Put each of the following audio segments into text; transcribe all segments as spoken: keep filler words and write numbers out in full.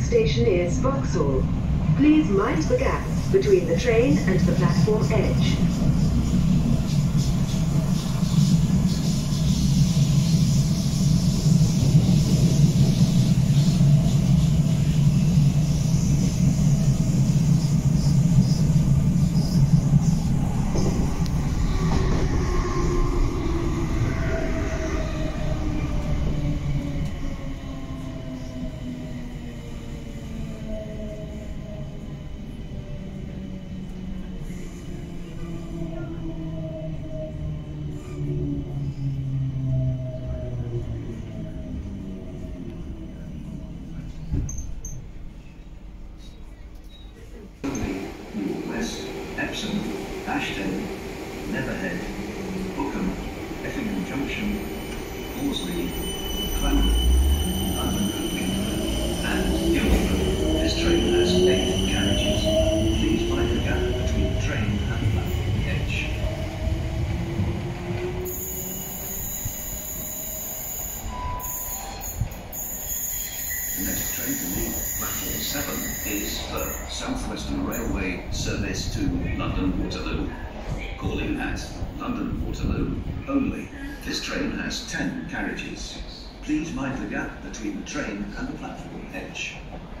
station is Vauxhall. Please mind the gaps between the train and the platform edge. Epsom, Ashton, Neverhead, Bookham, Effingham Junction, Horsley, Clanton, London and Guildford. This train has eight carriages. Please mind the gap between the train and the platform edge. The next train to leave platform seven is the South Western Railway service to London Waterloo. Calling at London Waterloo only. This train has ten carriages. Please mind the gap between the train and the platform edge.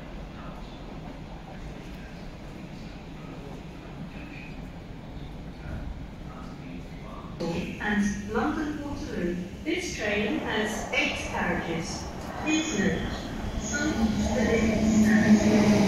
And London Waterloo. This train has eight carriages. Please note, some